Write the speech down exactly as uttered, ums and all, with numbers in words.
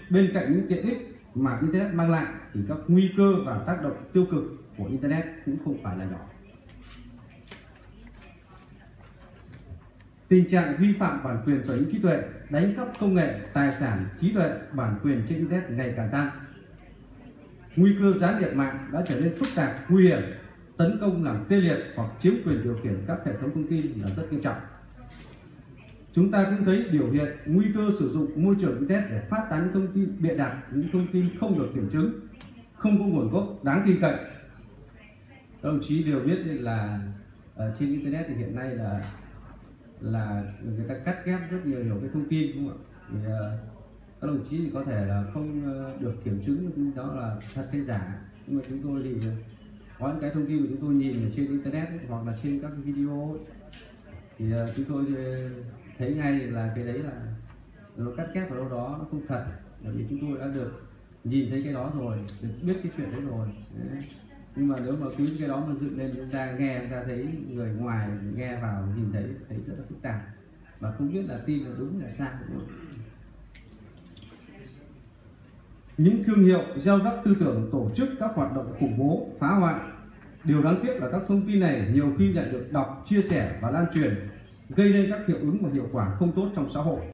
bên cạnh những tiện ích mà Internet mang lại thì các nguy cơ và tác động tiêu cực của Internet cũng không phải là nhỏ. Tình trạng vi phạm bản quyền sở hữu trí tuệ, đánh cắp công nghệ, tài sản, trí tuệ, bản quyền trên Internet ngày càng tăng. Nguy cơ gián điệp mạng đã trở nên phức tạp, nguy hiểm, tấn công làm tê liệt hoặc chiếm quyền điều khiển các hệ thống thông tin là rất nghiêm trọng. Chúng ta cũng thấy biểu hiện nguy cơ sử dụng môi trường Internet để phát tán những thông tin bịa đặt, những thông tin không được kiểm chứng, không có nguồn gốc đáng tin cậy. Các đồng chí đều biết là ở trên Internet thì hiện nay là là người ta cắt ghép rất nhiều nhiều cái thông tin, đúng không ạ? Thì, uh, các đồng chí thì có thể là không uh, được kiểm chứng đó là thật hay giả, nhưng mà chúng tôi thì có những cái thông tin mà chúng tôi nhìn ở trên Internet ấy, hoặc là trên các video ấy, thì uh, chúng tôi thấy ngay là cái đấy là nó cắt ghép vào đâu đó nó không thật, bởi vì chúng tôi đã được nhìn thấy cái đó rồi, được biết cái chuyện đấy rồi. Đấy. Nhưng mà nếu mà cứ cái đó mà dựng lên chúng ta nghe, chúng ta thấy người ngoài nghe vào nhìn thấy thấy rất là phức tạp và không biết là tin là đúng là sai. Những thương hiệu gieo rắc tư tưởng tổ chức các hoạt động khủng bố, phá hoại. Điều đáng tiếc là các thông tin này nhiều khi lại được đọc, chia sẻ và lan truyền, gây nên các hiệu ứng và hiệu quả không tốt trong xã hội.